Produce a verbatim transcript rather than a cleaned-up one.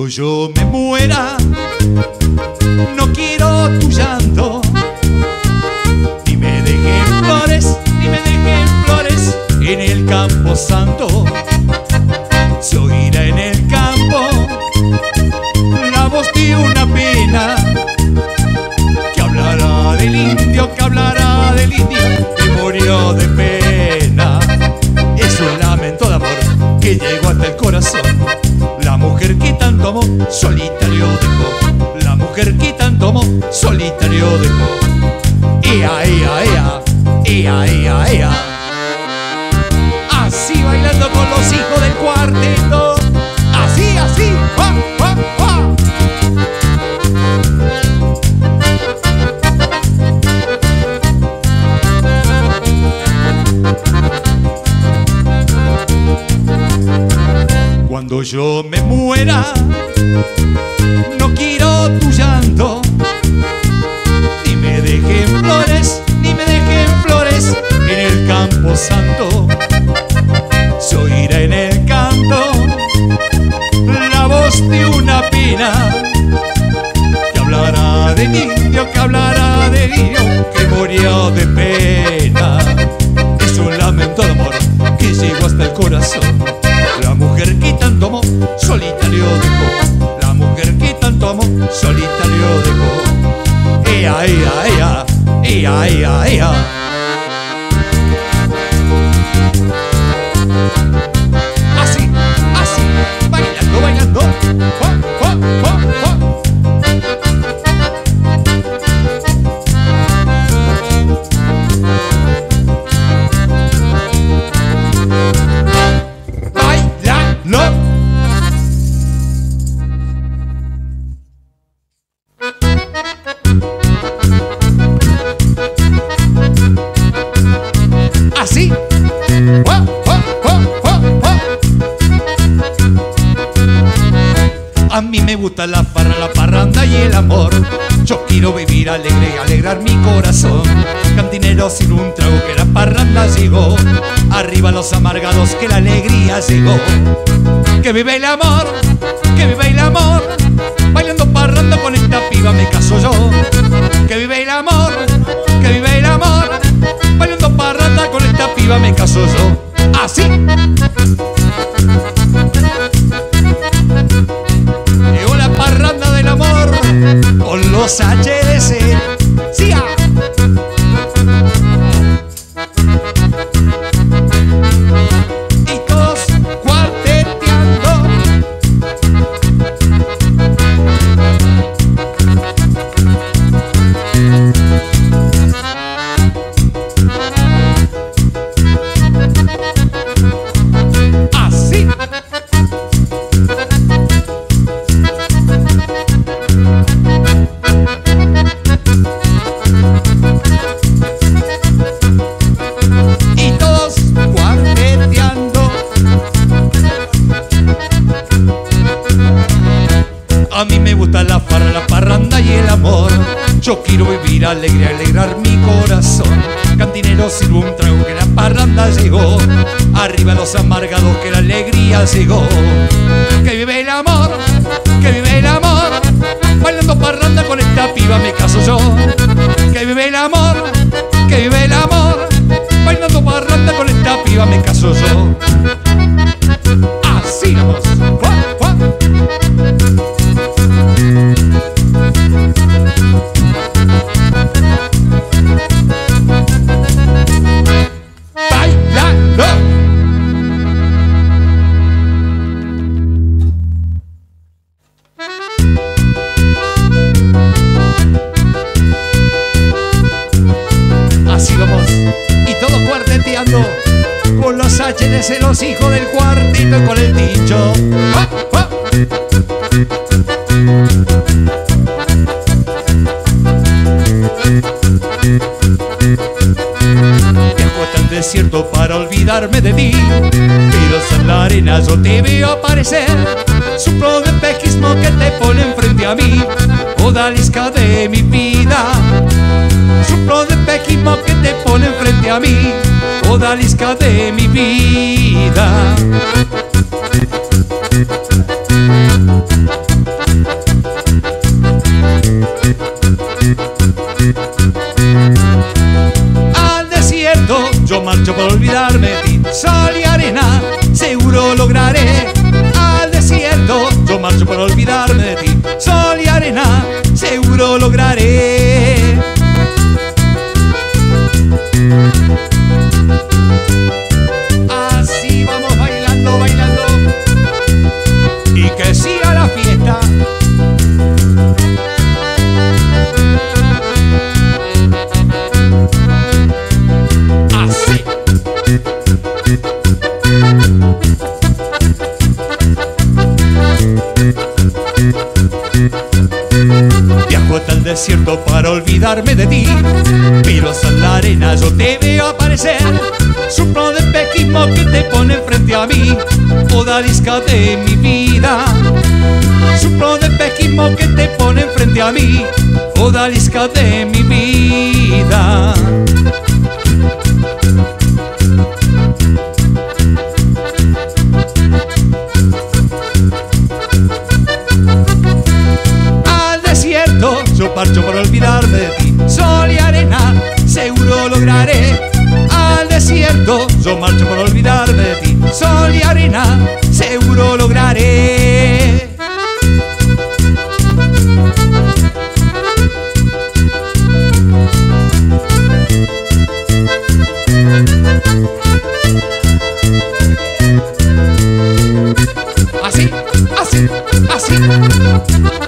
Cuando yo me muera, no quiero tu llanto, ni me dejen flores, ni me dejen flores en el campo santo. Se oirá en el campo la voz de una pena que hablará del indio, que hablará del indio que murió de pena. Es un lamento de amor que llegó hasta el corazón. La mujer que tanto amó, solitario dejó. La mujer que tanto amó, solitario dejó. Ea, ea, ea, ea, ea, ea. Así bailando con los hijos del cuarteto. Así, así, ¡ah, ah, ah! Cuando yo me muera, no quiero tu llanto, ni me dejen flores, ni me dejen flores en el campo santo. Se oirá en el canto la voz de una pena que hablará del indio, que hablará del indio que murió de pena. Es un lamento de amor que llegó hasta el corazón. La mujer que tanto amó, solitario dejó. La mujer que tanto amó, solitario dejó. Ea, ea, ea, ea, ea, ea. Así, así, bailando, bailando. ¡Fua, fua, fua, fua! Así. ¡Fua, fua, fua, fua, fua! A mí me gusta la farra, la parranda y el amor. Yo quiero vivir alegre y alegrar mi corazón. Cantinero sin un trago que la parranda llegó. Arriba los amargados que la alegría llegó. Que vive el amor, que vive el amor. Bailando parranda con esta piba me caso yo. Que vive el amor, que vive el amor. Bailando parranda con esta piba me caso yo. Así. Llegó la parranda del amor con los H D C. ¡Sí! -a! Y todos cuarteteando. Así. Y todos cuarteteando. A mí me gusta la farra, la parranda y el amor. Yo quiero vivir alegre, alegrar mi corazón. Cantinero sin un trago que la parranda llegó. Arriba los amargados que la alegría llegó. Que vive el amor, que vive el amor. Bailando parranda con esta piba me caso yo. Que vive el amor, que vive el amor. Bailando parranda con esta piba me caso yo. Así vamos. ¡Fua, fua! Bailando. Así vamos. Y todos cuarteteando con los H D C, los hijos del cuartito y con el dicho. ¡Ah, ah! Viajo hasta el desierto para olvidarme de ti, pero en la arena yo te veo aparecer. Soplo de espejismo que te pone enfrente a mí, odalisca de mi vida. Soplo de espejismo que te pone enfrente a mí, odalisca de mi vida. marcho por olvidarme de ti. Sol y arena, seguro lograré. Al desierto, yo marcho por olvidarme de ti. Sol y arena, seguro lograré. Así vamos bailando, bailando, y que siga la fiesta. Así. Viajo hasta el desierto para olvidarme de ti, pero hasta en la arena yo te veo aparecer. Soplo de espejismo que te pone frente a mí, odalisca de mi vida. Soplo de espejismo que te pone frente a mí, odalisca de mi vida. Yo marcho por olvidarme de ti. Sol y arena, seguro lograré. Al desierto, yo marcho por olvidarme de ti. Sol y arena, seguro lograré. Así, así, así.